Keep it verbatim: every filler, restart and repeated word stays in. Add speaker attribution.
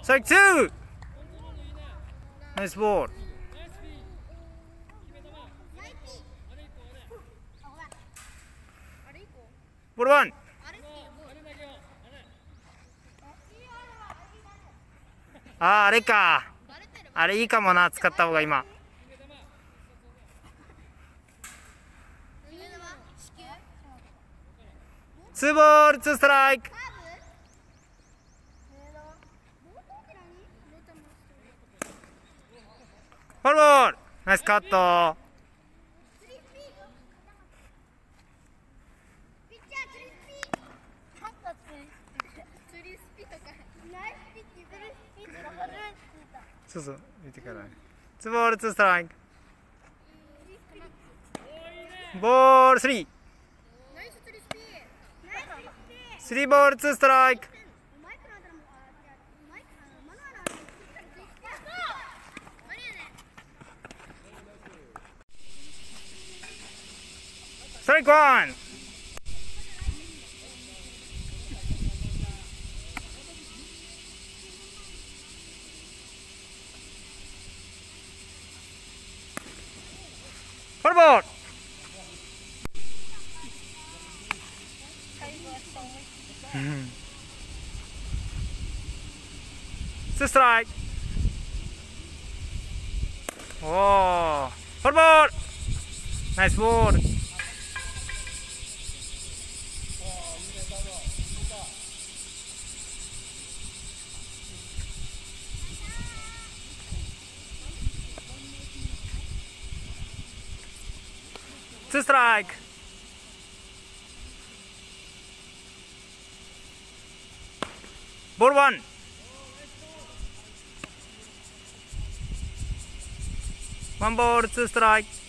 Speaker 1: ストライクツー。ナイスボール。ボールワン。ああ、あれか。あれいいかもな、使った方が今。ツーボールツーストライク。フォアボール。ナイスカット。そうそう、見てから。ツーボールツーストライク。ボールスリー。スリーボールツーストライク。ストライクワン。フォアボール。ツーストライク。おお、フォアボール。ナイスボール。ツーストライク。ボールワン。ワンボールツーストライク。